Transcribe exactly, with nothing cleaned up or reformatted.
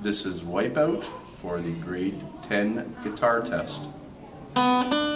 This is Wipeout for the grade ten guitar test.